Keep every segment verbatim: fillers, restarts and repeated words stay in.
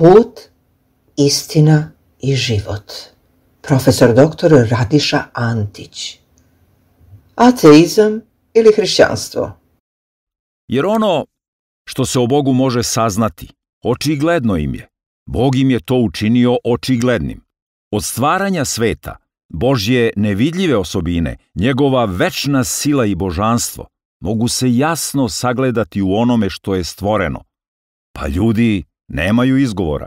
Put, istina i život. Profesor doktor Radiša Antić. Ateizam ili hrišćanstvo? Jer ono što se o Bogu može saznati, očigledno im je. Bog im je to učinio očiglednim. Od stvaranja sveta, Božje nevidljive osobine, njegova večna sila i božanstvo mogu se jasno sagledati u onome što je stvoreno, pa ljudi nemaju izgovora.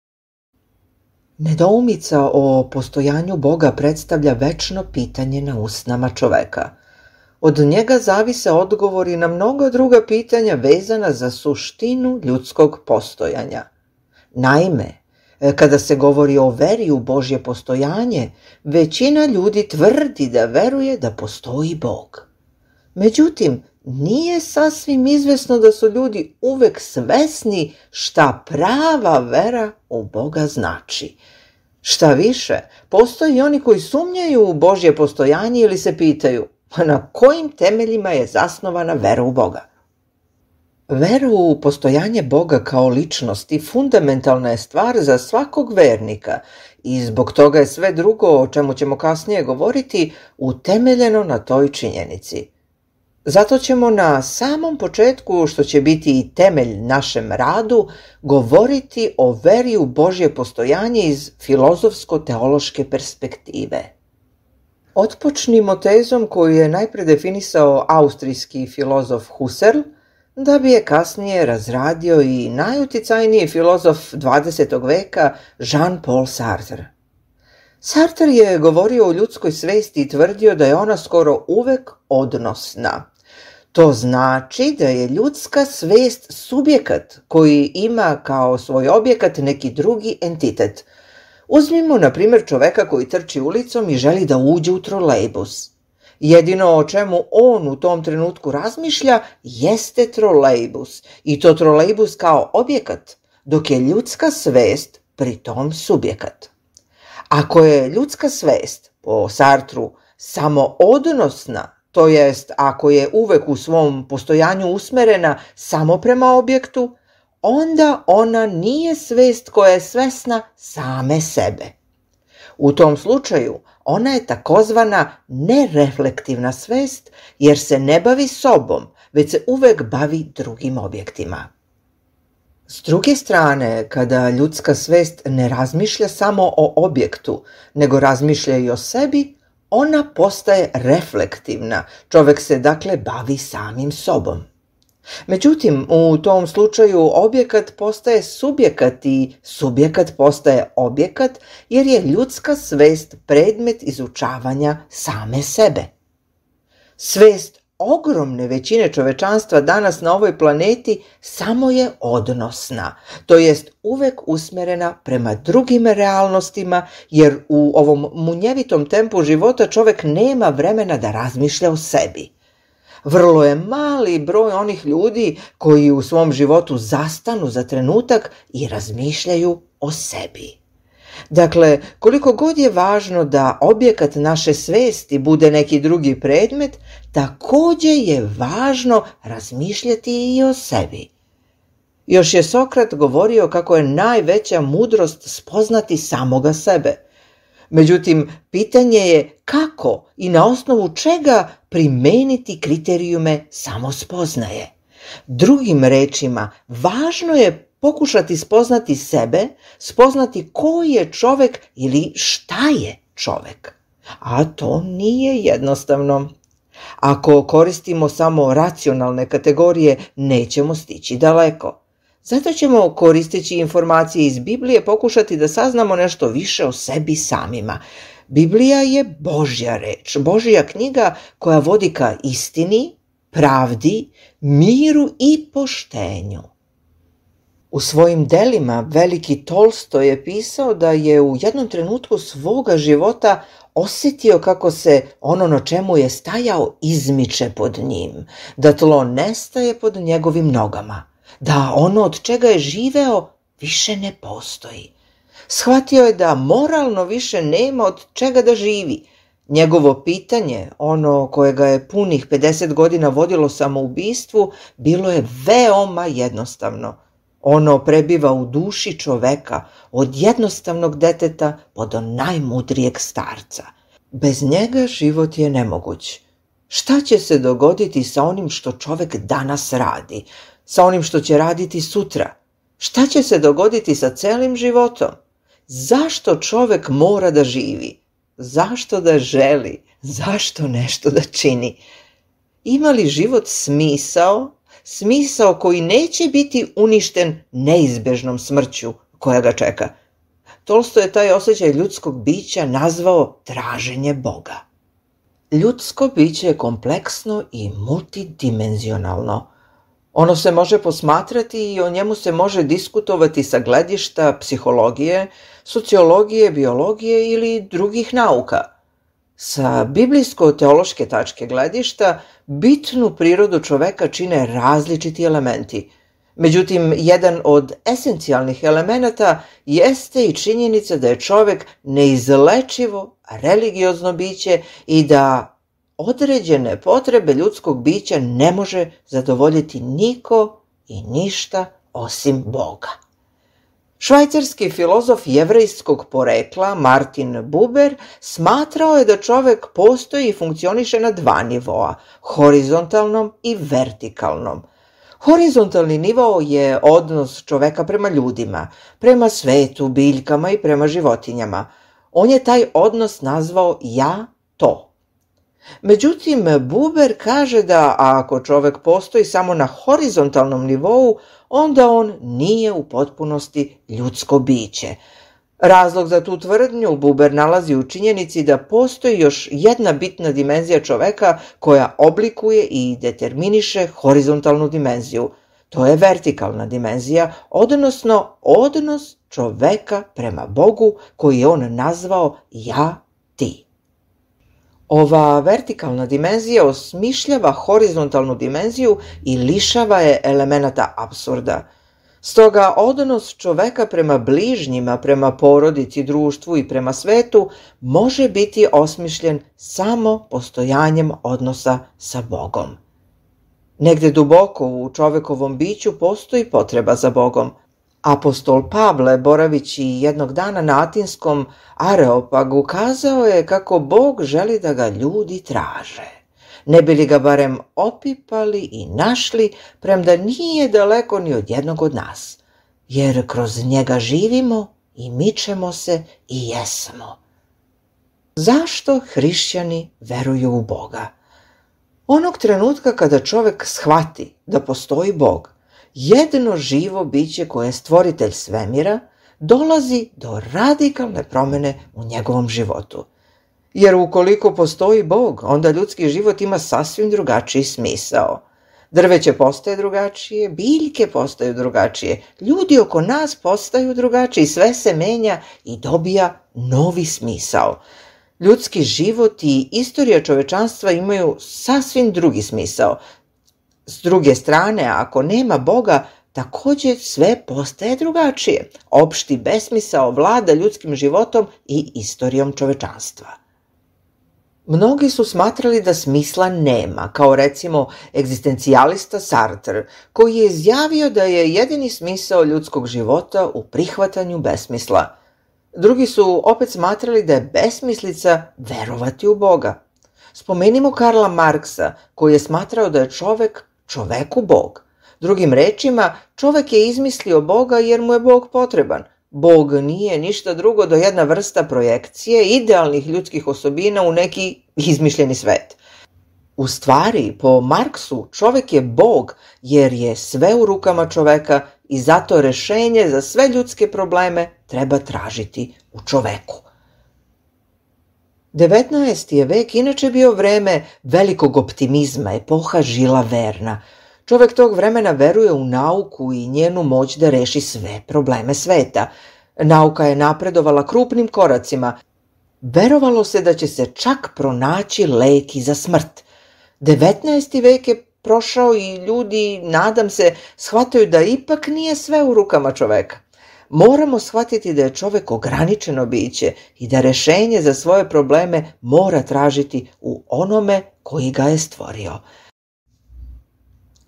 Nedoumica o postojanju Boga predstavlja večno pitanje na usnama čoveka. Od njega zavise odgovori na mnoga druga pitanja vezana za suštinu ljudskog postojanja. Naime, kada se govori o veri u Božje postojanje, većina ljudi tvrdi da veruje da postoji Bog. Međutim, nije sasvim izvesno da su ljudi uvek svesni šta prava vera u Boga znači. Šta više, postoje i oni koji sumnjaju u Božje postojanje ili se pitaju na kojim temeljima je zasnovana vera u Boga. Vera u postojanje Boga kao ličnosti fundamentalna je stvar za svakog vernika i zbog toga je sve drugo, o čemu ćemo kasnije govoriti, utemeljeno na toj činjenici. Zato ćemo na samom početku, što će biti i temelj našem radu, govoriti o veri u Božje postojanje iz filozofsko-teološke perspektive. Otpočnimo tezom koju je najpre definisao austrijski filozof Husserl, da bi je kasnije razradio i najuticajniji filozof dvadesetog veka Jean-Paul Sartre. Sartre je govorio o ljudskoj svesti i tvrdio da je ona skoro uvek odnosna. To znači da je ljudska svest subjekat koji ima kao svoj objekat neki drugi entitet. Uzmimo, na primjer, čoveka koji trči ulicom i želi da uđe u trolejbus. Jedino o čemu on u tom trenutku razmišlja jeste trolejbus i to trolejbus kao objekat, dok je ljudska svest pri tom subjekat. Ako je ljudska svest, po Sartru, samo odnosna, to jest ako je uvek u svom postojanju usmerena samo prema objektu, onda ona nije svest koja je svesna same sebe. U tom slučaju ona je takozvana nereflektivna svest jer se ne bavi sobom, već se uvek bavi drugim objektima. S druge strane, kada ljudska svest ne razmišlja samo o objektu, nego razmišlja i o sebi, ona postaje reflektivna, čovek se dakle bavi samim sobom. Međutim, u tom slučaju objekat postaje subjekat i subjekat postaje objekat jer je ljudska svest predmet izučavanja same sebe. Svest ogromne većine čovečanstva danas na ovoj planeti samo je odnosna, to jest uvek usmerena prema drugim realnostima jer u ovom munjevitom tempu života čovek nema vremena da razmišlja o sebi. Vrlo je mali broj onih ljudi koji u svom životu zastanu za trenutak i razmišljaju o sebi. Dakle, koliko god je važno da objekat naše svesti bude neki drugi predmet, također je važno razmišljati i o sebi. Još je Sokrat govorio kako je najveća mudrost spoznati samoga sebe. Međutim, pitanje je kako i na osnovu čega primeniti kriterijume samospoznaje. Drugim rečima, važno je pokušati spoznati sebe, spoznati koji je čovek ili šta je čovek. A to nije jednostavno. Ako koristimo samo racionalne kategorije, nećemo stići daleko. Zato ćemo, koristeći informacije iz Biblije, pokušati da saznamo nešto više o sebi samima. Biblija je Božja reč, Božja knjiga koja vodi ka istini, pravdi, miru i poštenju. U svojim delima veliki Tolstoj je pisao da je u jednom trenutku svoga života osjetio kako se ono na čemu je stajao izmiče pod njim, da tlo nestaje pod njegovim nogama, da ono od čega je živeo više ne postoji. Shvatio je da moralno više nema od čega da živi. Njegovo pitanje, ono koje ga je punih pedeset godina vodilo samoubistvu, bilo je veoma jednostavno. Ono prebiva u duši čoveka od jednostavnog deteta pa do najmudrijeg starca. Bez njega život je nemoguć. Šta će se dogoditi sa onim što čovek danas radi, sa onim što će raditi sutra? Šta će se dogoditi sa celim životom? Zašto čovek mora da živi? Zašto da želi? Zašto nešto da čini? Ima li život smisao? Smisao koji neće biti uništen neizbežnom smrću koja ga čeka. Tolstoj je taj osjećaj ljudskog bića nazvao traženje Boga. Ljudsko biće je kompleksno i multidimenzionalno. Ono se može posmatrati i o njemu se može diskutovati sa gledišta psihologije, sociologije, biologije ili drugih nauka. Sa biblijsko-teološke tačke gledišta, bitnu prirodu čoveka čine različiti elementi. Međutim, jedan od esencijalnih elemenata jeste i činjenica da je čovek neizlečivo religiozno biće i da određene potrebe ljudskog bića ne može zadovoljiti niko i ništa osim Boga. Švajcarski filozof jevrejskog porekla Martin Buber smatrao je da čovek postoji i funkcioniše na dva nivoa, horizontalnom i vertikalnom. Horizontalni nivo je odnos čoveka prema ljudima, prema svetu, biljkama i prema životinjama. On je taj odnos nazvao ja-to. Međutim, Buber kaže da ako čovek postoji samo na horizontalnom nivou, onda on nije u potpunosti ljudsko biće. Razlog za tu tvrdnju Buber nalazi u činjenici da postoji još jedna bitna dimenzija čoveka koja oblikuje i determiniše horizontalnu dimenziju. To je vertikalna dimenzija, odnosno odnos čoveka prema Bogu koji je on nazvao ja-ti. Ova vertikalna dimenzija osmišljava horizontalnu dimenziju i lišava je elemenata apsurda. Stoga odnos čoveka prema bližnjima, prema porodici, društvu i prema svetu može biti osmišljen samo postojanjem odnosa sa Bogom. Negde duboko u čovekovom biću postoji potreba za Bogom. Apostol Pavle, boravići jednog dana na atinskom Areopagu, kazao je kako Bog želi da ga ljudi traže. Ne bi li ga barem opipali i našli, premda nije daleko ni od jednog od nas, jer kroz njega živimo i mičemo se i jesmo. Zašto hrišćani veruju u Boga? Onog trenutka kada čovek shvati da postoji Bog, jedno živo biće koje je stvoritelj svemira, dolazi do radikalne promene u njegovom životu. Jer ukoliko postoji Bog, onda ljudski život ima sasvim drugačiji smisao. Drveće postaje drugačije, biljke postaju drugačije, ljudi oko nas postaju drugačiji, sve se menja i dobija novi smisao. Ljudski život i istorija čovečanstva imaju sasvim drugi smisao. S druge strane, ako nema Boga, također sve postaje drugačije. Opšti besmisao vlada ljudskim životom i istorijom čovečanstva. Mnogi su smatrali da smisla nema, kao recimo egzistencijalista Sartre, koji je izjavio da je jedini smisao ljudskog života u prihvatanju besmisla. Drugi su opet smatrali da je besmislica verovati u Boga. Spomenimo Karla Marksa, koji je smatrao da je čovek čoveku Bog. Drugim rečima, čovek je izmislio Boga jer mu je Bog potreban. Bog nije ništa drugo do jedna vrsta projekcije idealnih ljudskih osobina u neki izmišljeni svet. U stvari, po Marksu, čovek je Bog jer je sve u rukama čoveka i zato rešenje za sve ljudske probleme treba tražiti u čoveku. devetnaesti je vek inače bio vreme velikog optimizma, epoha žila verna. Čovek tog vremena veruje u nauku i njenu moć da reši sve probleme sveta. Nauka je napredovala krupnim koracima. Verovalo se da će se čak pronaći lek i za smrt. devetnaesti vek je prošao i ljudi, nadam se, shvataju da ipak nije sve u rukama čoveka. Moramo shvatiti da je čovek ograničeno biće i da rešenje za svoje probleme mora tražiti u onome koji ga je stvorio.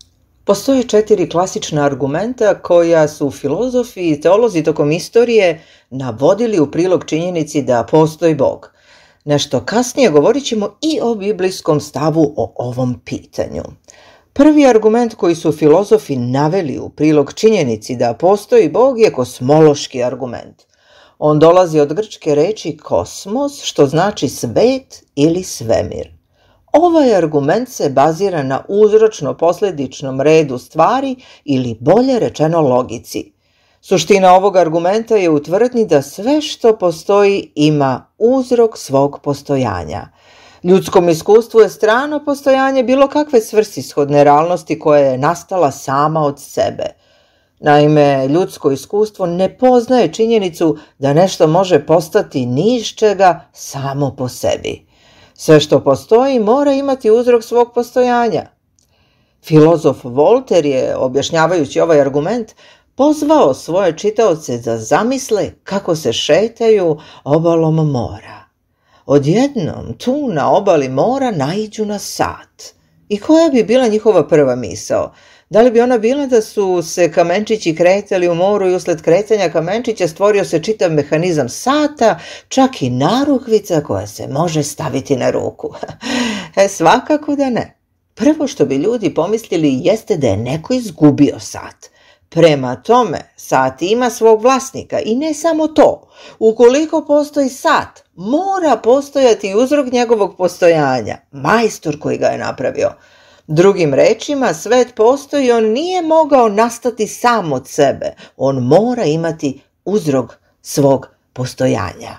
Postoje četiri klasična argumenta koja su filozofi i teolozi tokom istorije navodili u prilog činjenici da postoji Bog. Nešto kasnije govorit ćemo i o biblijskom stavu o ovom pitanju. Prvi argument koji su filozofi naveli u prilog činjenici da postoji Bog je kosmološki argument. On dolazi od grčke reči kosmos, što znači svet ili svemir. Ovaj argument se bazira na uzročno-posledičnom redu stvari ili bolje rečeno logici. Suština ovog argumenta je u tvrdnji da sve što postoji ima uzrok svog postojanja. Ljudskom iskustvu je strano postojanje bilo kakve svrsishodne realnosti koja je nastala sama od sebe. Naime, ljudsko iskustvo ne poznaje činjenicu da nešto može postati ni iz čega samo po sebi. Sve što postoji mora imati uzrok svog postojanja. Filozof Volter je, objašnjavajući ovaj argument, pozvao svoje čitaoce da zamisle kako se šetaju obalom mora. Odjednom tu na obali mora naiđu na sat. I koja bi bila njihova prva misao? Da li bi ona bila da su se kamenčići kretali u moru i usled kretanja kamenčića stvorio se čitav mehanizam sata, čak i narukvica koja se može staviti na ruku? E, svakako da ne. Prvo što bi ljudi pomislili jeste da je neko izgubio sat. Prema tome, sat ima svog vlasnika i ne samo to. Ukoliko postoji sat, mora postojati uzrok njegovog postojanja, majstor koji ga je napravio. Drugim rečima, svet postoji i on nije mogao nastati sam od sebe. On mora imati uzrok svog postojanja.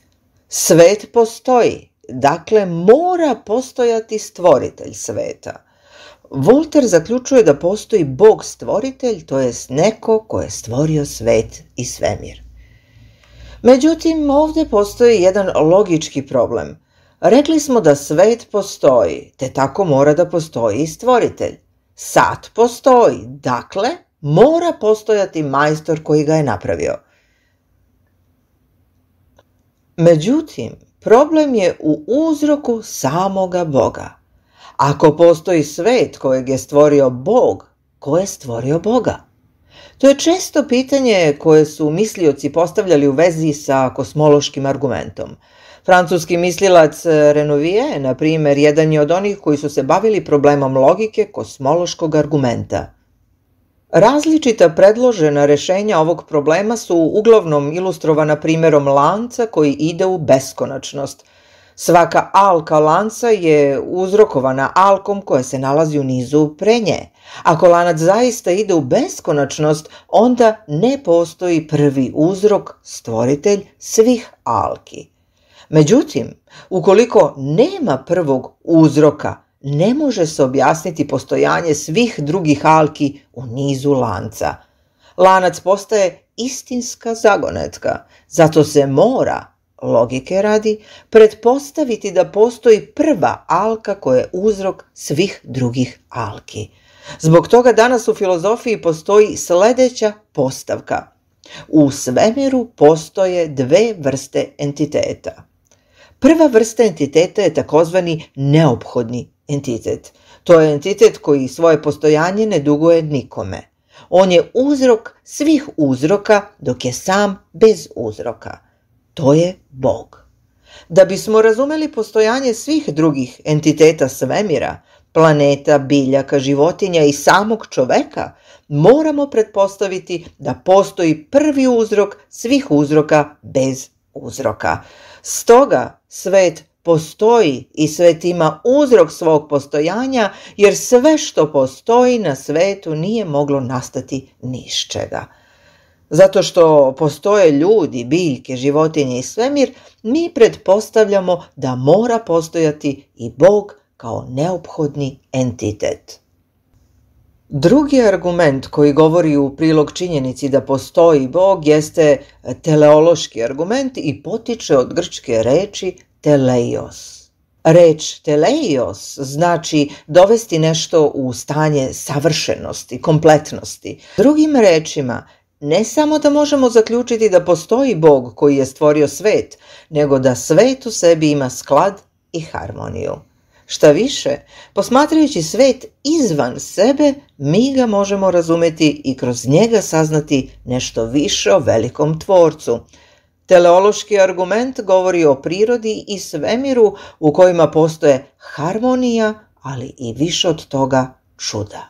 Svet postoji, dakle mora postojati stvoritelj sveta. Volter zaključuje da postoji Bog stvoritelj, to jest neko ko je stvorio svet i svemir. Međutim, ovdje postoji jedan logički problem. Rekli smo da svet postoji, te tako mora da postoji i stvoritelj. Sat postoji, dakle mora postojati majstor koji ga je napravio. Međutim, problem je u uzroku samoga Boga. Ako postoji svet kojeg je stvorio Bog, ko je stvorio Boga? To je često pitanje koje su mislioci postavljali u vezi sa kosmološkim argumentom. Francuski mislilac Renouvier, na primjer, jedan je od onih koji su se bavili problemom logike kosmološkog argumenta. Različita predložena rešenja ovog problema su uglavnom ilustrovana primjerom lanca koji ide u beskonačnost. Svaka alka lanca je uzrokovana alkom koja se nalazi u nizu pre nje. Ako lanac zaista ide u beskonačnost, onda ne postoji prvi uzrok, stvoritelj svih alki. Međutim, ukoliko nema prvog uzroka, ne može se objasniti postojanje svih drugih alki u nizu lanca. Lanac postaje istinska zagonetka, zato se mora, logike radi, pretpostaviti da postoji prva alka koja je uzrok svih drugih alki. Zbog toga danas u filozofiji postoji sljedeća postavka. U svemiru postoje dve vrste entiteta. Prva vrsta entiteta je takozvani neophodni entitet. To je entitet koji svoje postojanje ne duguje nikome. On je uzrok svih uzroka dok je sam bez uzroka. To je Bog. Da bismo razumeli postojanje svih drugih entiteta svemira, planeta, biljaka, životinja i samog čoveka, moramo pretpostaviti da postoji prvi uzrok svih uzroka bez uzroka. Stoga svet postoji i svet ima uzrok svog postojanja, jer sve što postoji na svetu nije moglo nastati ni iz čega. Zato što postoje ljudi, biljke, životinje i svemir, mi pretpostavljamo da mora postojati i Bog kao neophodni entitet. Drugi argument koji govori u prilog činjenici da postoji Bog jeste teleološki argument i potiče od grčke reči teleios. Reč teleios znači dovesti nešto u stanje savršenosti, kompletnosti. Drugim rečima, ne samo da možemo zaključiti da postoji Bog koji je stvorio svet, nego da svet u sebi ima sklad i harmoniju. Šta više, posmatrajući svet izvan sebe, mi ga možemo razumeti i kroz njega saznati nešto više o velikom tvorcu. Teleološki argument govori o prirodi i svemiru u kojima postoje harmonija, ali i više od toga čuda.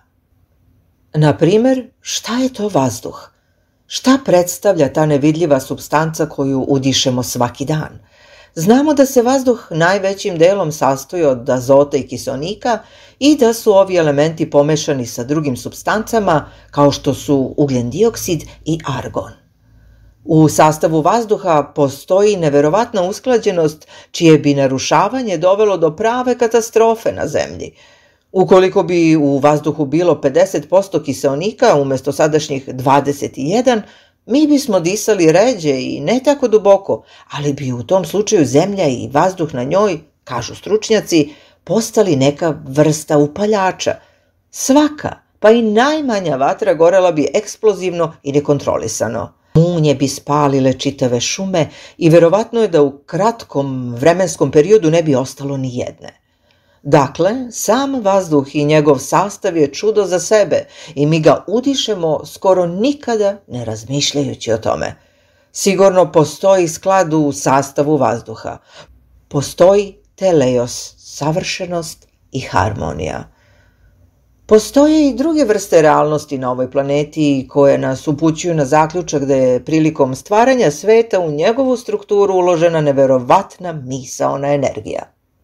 Na primjer, šta je to vazduh? Šta predstavlja ta nevidljiva supstanca koju udišemo svaki dan? Znamo da se vazduh najvećim delom sastoji od azota i kiseonika i da su ovi elementi pomešani sa drugim supstancama kao što su ugljen dioksid i argon. U sastavu vazduha postoji neverovatna usklađenost čije bi narušavanje dovelo do prave katastrofe na zemlji. Ukoliko bi u vazduhu bilo pedeset posto kiseonika umjesto sadašnjih dvadeset jedan, mi bismo disali ređe i ne tako duboko, ali bi u tom slučaju zemlja i vazduh na njoj, kažu stručnjaci, postali neka vrsta upaljača. Svaka, pa i najmanja vatra gorela bi eksplozivno i nekontrolisano. Munje bi spalile čitave šume i verovatno je da u kratkom vremenskom periodu ne bi ostalo ni jedne. Dakle, sam vazduh i njegov sastav je čudo za sebe i mi ga udišemo skoro nikada ne razmišljajući o tome. Sigurno postoji sklad u sastavu vazduha. Postoji teleios, savršenost i harmonija. Postoje i druge vrste realnosti na ovoj planeti koje nas upućuju na zaključak da je prilikom stvaranja sveta u njegovu strukturu uložena neverovatna misaona energija.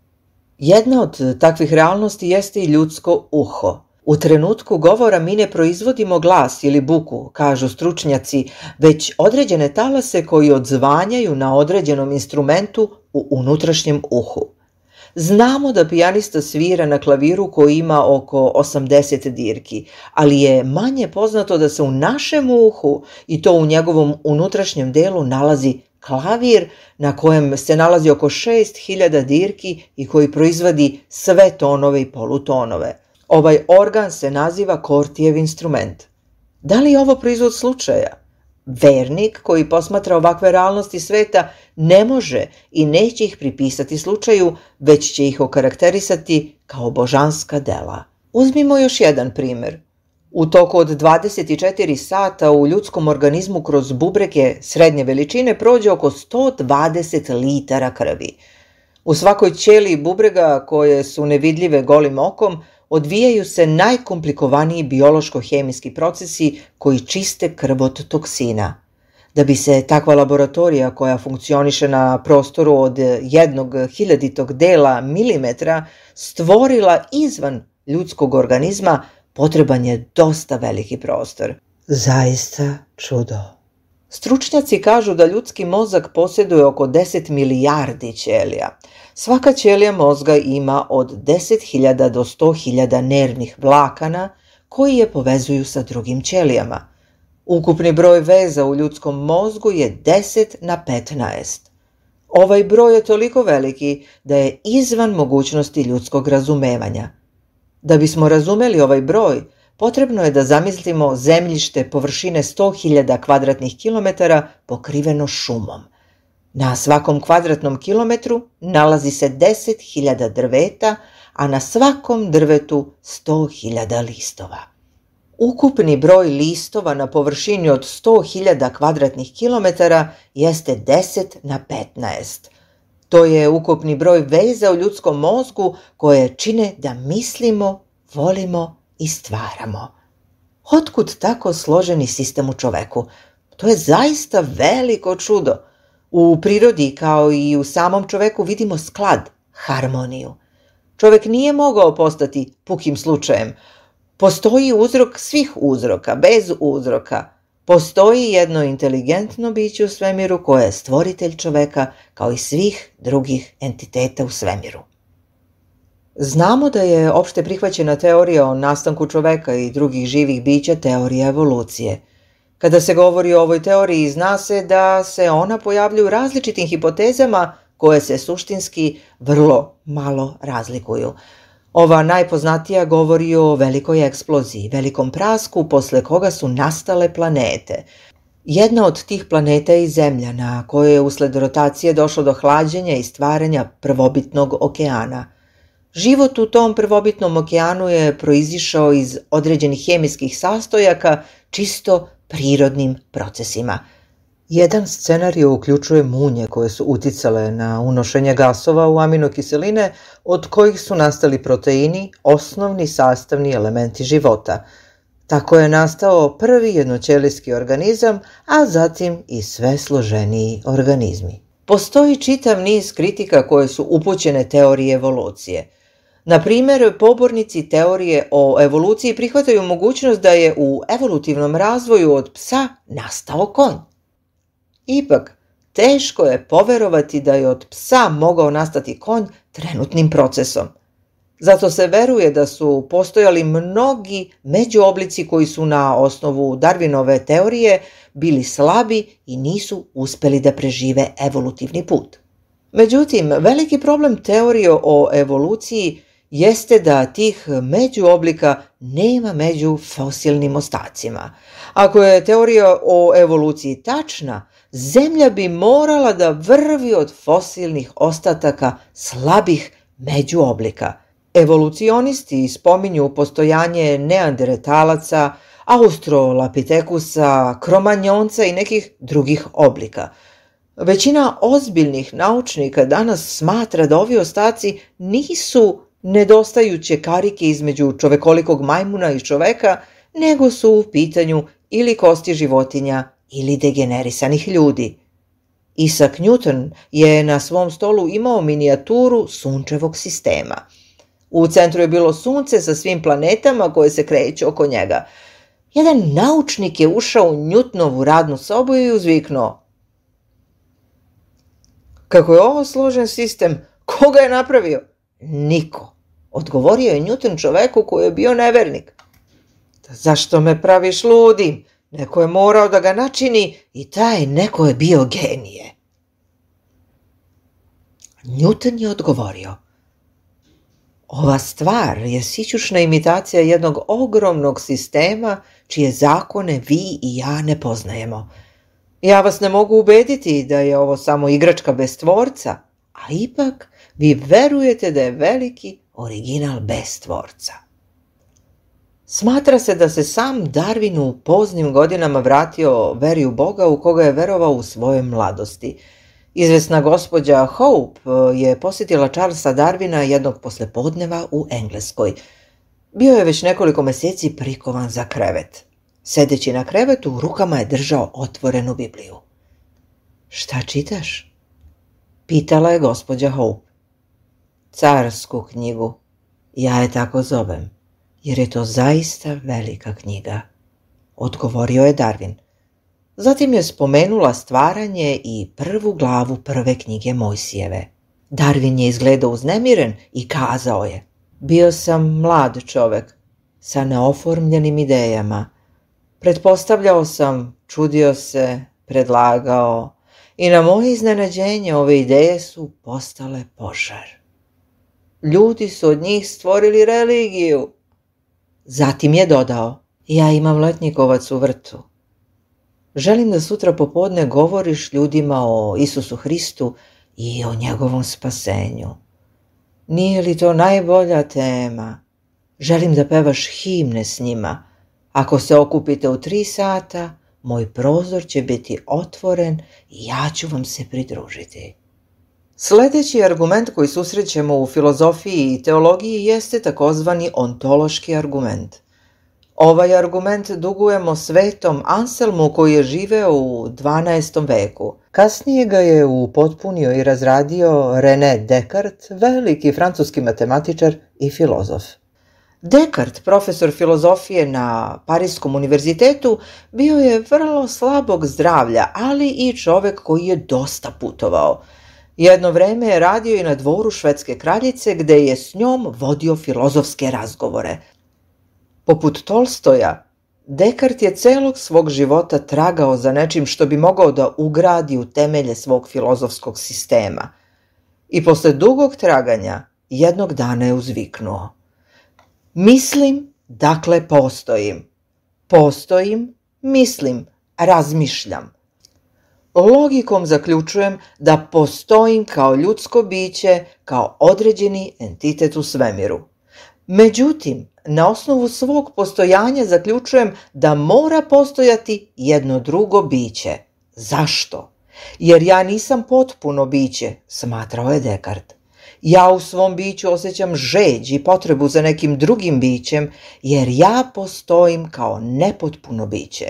Jedna od takvih realnosti jeste i ljudsko uho. U trenutku govora mi ne proizvodimo glas ili buku, kažu stručnjaci, već određene talase koji odzvanjaju na određenom instrumentu u unutrašnjem uhu. Znamo da pijanista svira na klaviru koji ima oko osamdeset dirki, ali je manje poznato da se u našem uhu i to u njegovom unutrašnjem delu nalazi klavir na kojem se nalazi oko šest hiljada dirki i koji proizvodi sve tonove i polutonove. Ovaj organ se naziva Cortijev instrument. Da li je ovo proizvod slučaja? Vernik koji posmatra ovakve realnosti sveta ne može i neće ih pripisati slučaju, već će ih okarakterisati kao božanska dela. Uzmimo još jedan primjer. U toku od dvadeset četiri sata u ljudskom organizmu kroz bubrege srednje veličine prođe oko sto dvadeset litara krvi. U svakoj ćeliji bubrega, koje su nevidljive golim okom, odvijaju se najkomplikovaniji biološko-hemijski procesi koji čiste krv od toksina. Da bi se takva laboratorija koja funkcioniše na prostoru od jednog hiljaditog dela milimetra stvorila izvan ljudskog organizma, potreban je dosta veliki prostor. Zaista čudo. Stručnjaci kažu da ljudski mozak posjeduje oko deset milijardi ćelija. Svaka ćelija mozga ima od deset hiljada do sto hiljada nervnih vlakana koji je povezuju sa drugim ćelijama. Ukupni broj veza u ljudskom mozgu je deset na petnaest. Ovaj broj je toliko veliki da je izvan mogućnosti ljudskog razumevanja. Da bismo razumeli ovaj broj, potrebno je da zamislimo zemljište površine sto hiljada kvadratnih kilometara pokriveno šumom. Na svakom kvadratnom kilometru nalazi se deset hiljada drveta, a na svakom drvetu sto hiljada listova. Ukupni broj listova na površini od sto hiljada kvadratnih kilometara jeste deset na petnaest. To je ukupni broj veza u ljudskom mozgu koje čine da mislimo, volimo i stvaramo. Otkud tako složeni sistem u čoveku? To je zaista veliko čudo. U prirodi kao i u samom čoveku vidimo sklad, harmoniju. Čovek nije mogao postati pukim slučajem. Postoji uzrok svih uzroka, bez uzroka. Postoji jedno inteligentno biće u svemiru koje je stvoritelj čoveka kao i svih drugih entiteta u svemiru. Znamo da je opšte prihvaćena teorija o nastanku čoveka i drugih živih bića teorija evolucije. Kada se govori o ovoj teoriji, zna se da se ona pojavlja u različitim hipotezama koje se suštinski vrlo malo razlikuju. Ova najpoznatija govori o velikoj eksploziji, velikom prasku posle koga su nastale planete. Jedna od tih planeta je i Zemlja, na kojoj je usled rotacije došlo do hlađenja i stvaranja prvobitnog okeana. Život u tom prvobitnom okeanu je proizišao iz određenih hemijskih sastojaka čisto prirodnim procesima. Jedan scenarij uključuje munje koje su uticale na unošenje gasova u aminokiseline od kojih su nastali proteini, osnovni sastavni elementi života. Tako je nastao prvi jednoćelijski organizam, a zatim i sve složeniji organizmi. Postoji čitav niz kritika koje su upućene teoriji evolucije. Na primjer, pobornici teorije o evoluciji prihvataju mogućnost da je u evolutivnom razvoju od psa nastao konj. Ipak, teško je poverovati da je od psa mogao nastati konj trenutnim procesom. Zato se veruje da su postojali mnogi međuoblici koji su na osnovu Darwinove teorije bili slabi i nisu uspeli da prežive evolutivni put. Međutim, veliki problem teorije o evoluciji jeste da tih međuoblika nema među fosilnim ostacima. Ako je teorija o evoluciji tačna, Zemlja bi morala da vrvi od fosilnih ostataka slabih međuoblika. Evolucionisti spominju postojanje neandertalaca, australopitekusa, kromanjonca i nekih drugih oblika. Većina ozbiljnih naučnika danas smatra da ovi ostaci nisu nedostajuće karike između čovekolikog majmuna i čoveka, nego su u pitanju ili kosti životinja ili degenerisanih ljudi. Isaac Newton je na svom stolu imao minijaturu sunčevog sistema. U centru je bilo sunce sa svim planetama koje se kreću oko njega. Jedan naučnik je ušao u Newtonovu radnu sobu i uzviknuo: "Kako je ovo složen sistem, ko ga je napravio?" "Niko," odgovorio je Newton čoveku koji je bio nevernik. "Zašto me praviš ludim? Neko je morao da ga načini i taj neko je bio genije." Newton je odgovorio: "Ova stvar je sićušna imitacija jednog ogromnog sistema čije zakone vi i ja ne poznajemo. Ja vas ne mogu ubediti da je ovo samo igračka bez tvorca, a ipak vi verujete da je veliki original bez tvorca." Smatra se da se sam Darwin u poznim godinama vratio veri u Boga u koga je verovao u svojoj mladosti. Izvesna gospođa Hope je posjetila Charlesa Darwina jednog poslepodneva u Engleskoj. Bio je već nekoliko meseci prikovan za krevet. Sedeći na krevetu, u rukama je držao otvorenu Bibliju. "Šta čitaš?" pitala je gospođa Hope. "Carsku knjigu. Ja je tako zovem, jer je to zaista velika knjiga," odgovorio je Darwin. Zatim je spomenula stvaranje i prvu glavu prve knjige Mojsijeve. Darwin je izgledao uznemiren i kazao je: "Bio sam mlad čovek sa neoformljenim idejama. Pretpostavljao sam, čudio se, predlagao i na moje iznenađenje ove ideje su postale požar. Ljudi su od njih stvorili religiju." Zatim je dodao: "Ja imam letnjikovac u vrtu. Želim da sutra popodne govoriš ljudima o Isusu Hristu i o njegovom spasenju. Nije li to najbolja tema? Želim da pevaš himne s njima. Ako se okupite u tri sata, moj prozor će biti otvoren i ja ću vam se pridružiti." Sljedeći argument koji susrećemo u filozofiji i teologiji jeste takozvani ontološki argument. Ovaj argument dugujemo svetom Anselmu koji je živeo u dvanaestom veku. Kasnije ga je upotpunio i razradio René Descartes, veliki francuski matematičar i filozof. Descartes, profesor filozofije na Parijskom univerzitetu, bio je vrlo slabog zdravlja, ali i čovek koji je dosta putovao. Jedno vreme je radio i na dvoru švedske kraljice gde je s njom vodio filozofske razgovore. Poput Tolstoja, Descartes je celog svog života tragao za nečim što bi mogao da ugradi u temelje svog filozofskog sistema. I posle dugog traganja jednog dana je uzviknuo: "Mislim, dakle postojim. Postojim, mislim, razmišljam." Logikom zaključujem da postojim kao ljudsko biće, kao određeni entitet u svemiru. Međutim, na osnovu svog postojanja zaključujem da mora postojati jedno drugo biće. Zašto? Jer ja nisam potpuno biće, smatrao je Dekart. Ja u svom biću osjećam žeđ i potrebu za nekim drugim bićem, jer ja postojim kao nepotpuno biće.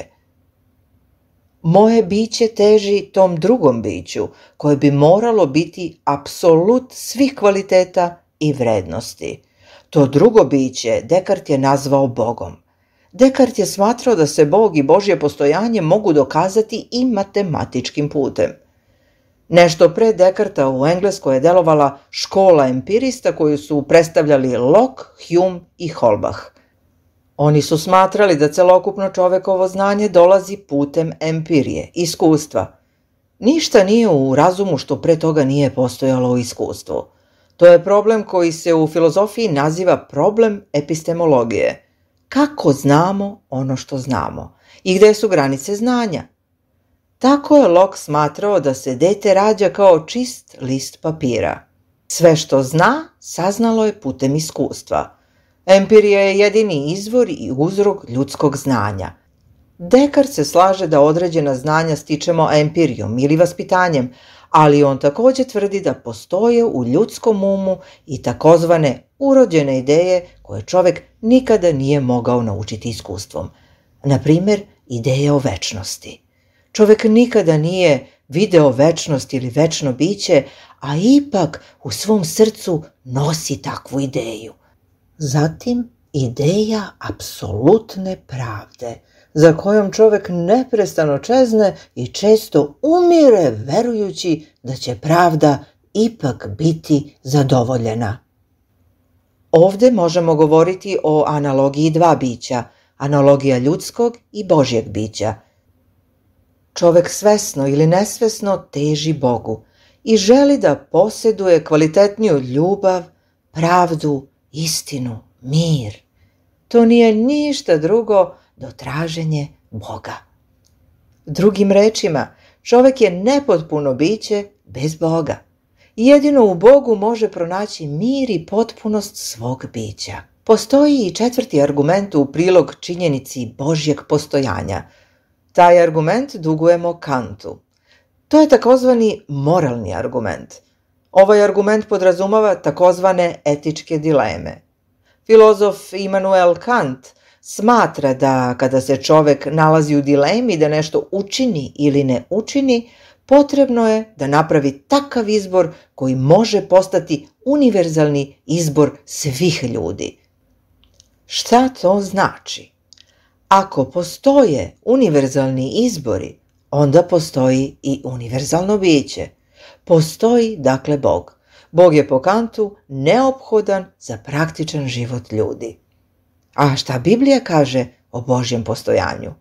Moje biće teži tom drugom biću, koje bi moralo biti apsolut svih kvaliteta i vrednosti. To drugo biće Dekart je nazvao Bogom. Dekart je smatrao da se Bog i Božje postojanje mogu dokazati i matematičkim putem. Nešto pre Dekarta u Engleskoj je delovala škola empirista koju su predstavljali Locke, Hume i Holbach. Oni su smatrali da celokupno čovekovo znanje dolazi putem empirije, iskustva. Ništa nije u razumu što pre toga nije postojalo u iskustvu. To je problem koji se u filozofiji naziva problem epistemologije. Kako znamo ono što znamo i gde su granice znanja? Tako je Locke smatrao da se dete rađa kao čist list papira. Sve što zna, saznalo je putem iskustva. Empirija je jedini izvor i uzrok ljudskog znanja. Dekart se slaže da određena znanja stičemo empirijom ili vaspitanjem, ali on također tvrdi da postoje u ljudskom umu i takozvane urođene ideje koje čovek nikada nije mogao naučiti iskustvom. Na primjer, ideje o večnosti. Čovek nikada nije video večnost ili večno biće, a ipak u svom srcu nosi takvu ideju. Zatim, ideja apsolutne pravde, za kojom čovek neprestano čezne i često umire verujući da će pravda ipak biti zadovoljena. Ovde možemo govoriti o analogiji dva bića, analogija ljudskog i Božjeg bića. Čovek svesno ili nesvesno teži Bogu i želi da posjeduje kvalitetniju ljubav, pravdu, istinu, mir. To nije ništa drugo do traženje Boga. Drugim rečima, čovek je nepotpuno biće bez Boga. Jedino u Bogu može pronaći mir i potpunost svog bića. Postoji i četvrti argument u prilog činjenici Božjeg postojanja. Taj argument dugujemo Kantu. To je takozvani moralni argument. Ovaj argument podrazumava takozvane etičke dileme. Filozof Immanuel Kant smatra da kada se čovek nalazi u dilemi da nešto učini ili ne učini, potrebno je da napravi takav izbor koji može postati univerzalni izbor svih ljudi. Šta to znači? Ako postoje univerzalni izbori, onda postoji i univerzalno biće. Postoji, dakle, Bog. Bog je po Kantu neophodan za praktičan život ljudi. A šta Biblija kaže o Božjem postojanju?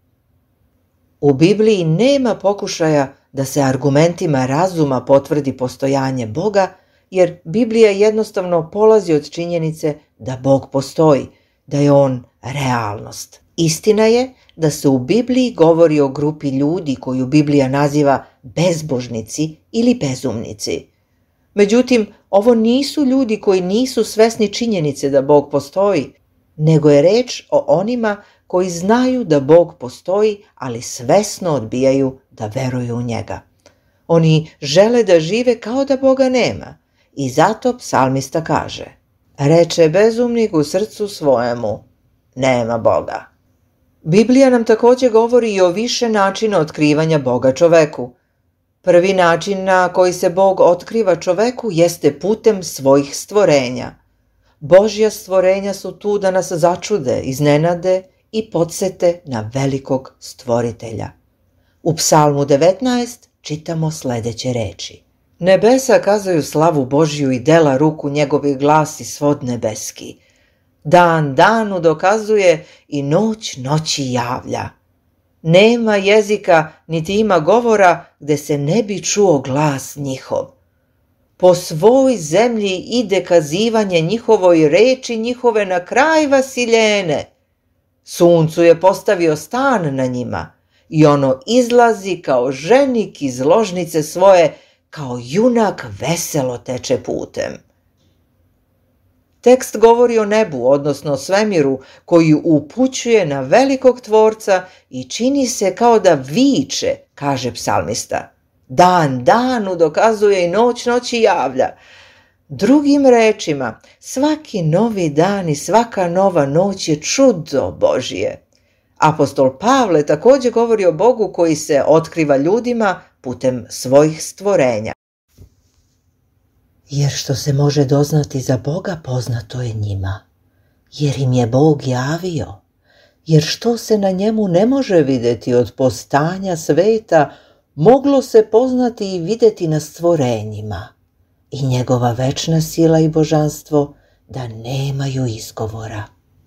U Bibliji nema pokušaja da se argumentima razuma potvrdi postojanje Boga, jer Biblija jednostavno polazi od činjenice da Bog postoji, da je on realnost. Istina je da se u Bibliji govori o grupi ljudi koju Biblija naziva bezbožnici ili bezumnici. Međutim, ovo nisu ljudi koji nisu svesni činjenice da Bog postoji, nego je reč o onima koji znaju da Bog postoji, ali svesno odbijaju da veruju u njega. Oni žele da žive kao da Boga nema i zato psalmista kaže: reče bezumnik u srcu svojemu, nema Boga. Biblija nam također govori i o više načina otkrivanja Boga čoveku. Prvi način na koji se Bog otkriva čoveku jeste putem svojih stvorenja. Božja stvorenja su tu da nas začude, iznenade i podsete na velikog stvoritelja. U Psalmu devetnaest čitamo sledeće reči: nebesa kazuju slavu Božju i dela ruku njegovih glasi svod nebeski. Dan danu dokazuje i noć noći javlja. Nema jezika niti ima govora gde se ne bi čuo glas njihov. Po svoj zemlji ide kazivanje njihovoj reči njihove na kraj vasiljene. Suncu je postavio stan na njima i ono izlazi kao ženik iz ložnice svoje, kao junak veselo teče putem. Tekst govori o nebu, odnosno svemiru, koji upućuje na velikog tvorca i čini se kao da viče, kaže psalmista. Dan danu dokazuje i noć noći javlja. Drugim rečima, svaki novi dan i svaka nova noć je čudo Božije. Apostol Pavle također govori o Bogu koji se otkriva ljudima putem svojih stvorenja. Jer što se može doznati za Boga, poznato je njima, jer im je Bog javio, jer što se na njemu ne može vidjeti od postanja sveta, moglo se poznati i vidjeti na stvorenjima, i njegova večna sila i božanstvo da nemaju izgovora.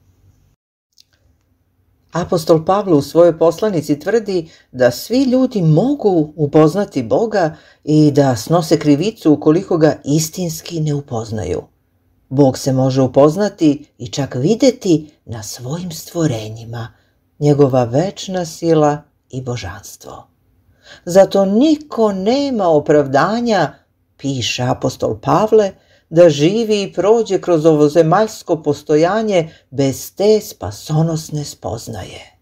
Apostol Pavle u svojoj poslanici tvrdi da svi ljudi mogu upoznati Boga i da snose krivicu ukoliko ga istinski ne upoznaju. Bog se može upoznati i čak vidjeti na svojim stvorenjima, njegova večna sila i božanstvo. Zato niko nema opravdanja, piše apostol Pavle, da živi i prođe kroz ovo zemaljsko postojanje bez te spasonosne spoznaje.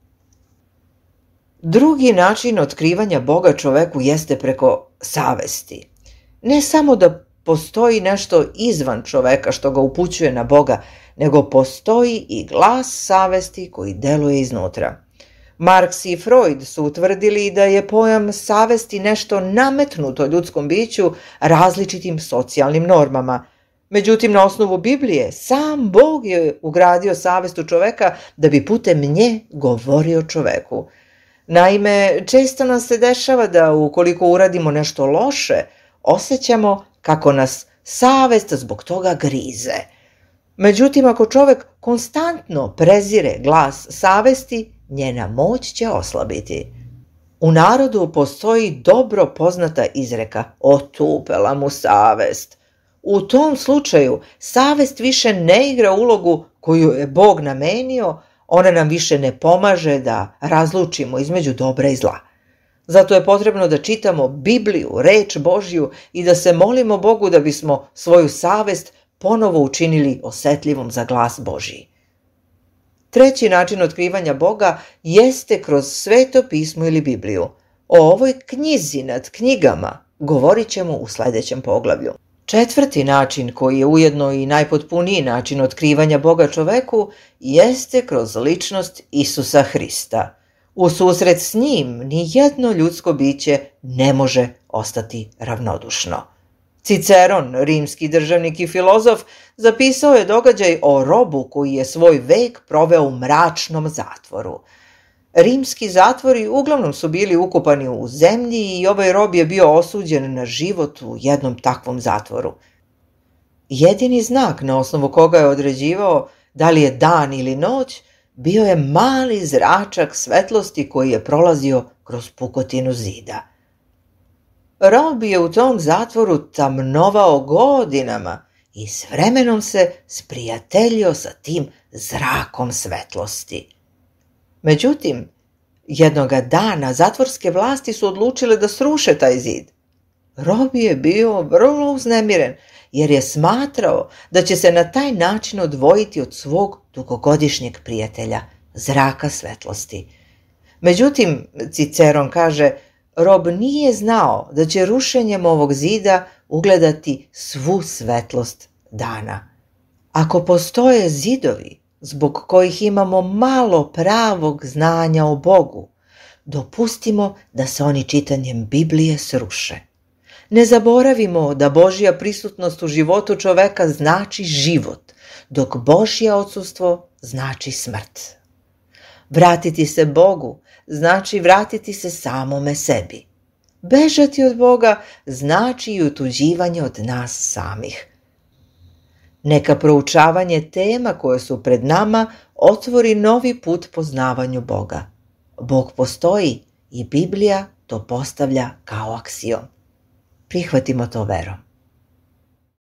Drugi način otkrivanja Boga čoveku jeste preko savesti. Ne samo da postoji nešto izvan čoveka što ga upućuje na Boga, nego postoji i glas savesti koji deluje iznutra. Marks i Freud su utvrdili da je pojam savesti nešto nametnuto ljudskom biću različitim socijalnim normama. Međutim, na osnovu Biblije, sam Bog je ugradio savest u čoveka da bi putem nje govorio čoveku. Naime, često nam se dešava da ukoliko uradimo nešto loše, osjećamo kako nas savest zbog toga grize. Međutim, ako čovek konstantno prezire glas savesti, njena moć će oslabiti. U narodu postoji dobro poznata izreka otupela mu savest. U tom slučaju savest više ne igra ulogu koju je Bog namenio, ona nam više ne pomaže da razlučimo između dobra i zla. Zato je potrebno da čitamo Bibliju, reč Božju i da se molimo Bogu da bismo svoju savest ponovo učinili osetljivom za glas Božji. Treći način otkrivanja Boga jeste kroz Sveto pismo ili Bibliju. O ovoj knjizi nad knjigama govorit ćemo u sljedećem poglavlju. Četvrti način, koji je ujedno i najpotpuniji način otkrivanja Boga čoveku, jeste kroz ličnost Isusa Hrista. U susret s njim nijedno ljudsko biće ne može ostati ravnodušno. Ciceron, rimski državnik i filozof, zapisao je događaj o robu koji je svoj vek proveo u mračnom zatvoru. Rimski zatvori uglavnom su bili ukopani u zemlji i ovaj rob je bio osuđen na život u jednom takvom zatvoru. Jedini znak na osnovu koga je određivao da li je dan ili noć bio je mali zračak svetlosti koji je prolazio kroz pukotinu zida. Rob je u tom zatvoru tamnovao godinama i s vremenom se sprijateljio sa tim zrakom svetlosti. Međutim, jednoga dana zatvorske vlasti su odlučile da sruše taj zid. Rob je bio vrlo uznemiren jer je smatrao da će se na taj način odvojiti od svog dugogodišnjeg prijatelja, zraka svetlosti. Međutim, Ciceron kaže, rob nije znao da će rušenjem ovog zida ugledati svu svetlost dana. Ako postoje zidovi zbog kojih imamo malo pravog znanja o Bogu, dopustimo da se oni čitanjem Biblije sruše. Ne zaboravimo da Božja prisutnost u životu čoveka znači život, dok Božje odsustvo znači smrt. Vratiti se Bogu znači vratiti se samome sebi. Bežati od Boga znači i otuđivanje od nas samih. Neka proučavanje tema koje su pred nama otvori novi put poznavanju Boga. Bog postoji i Biblija to postavlja kao aksiom. Prihvatimo to verom.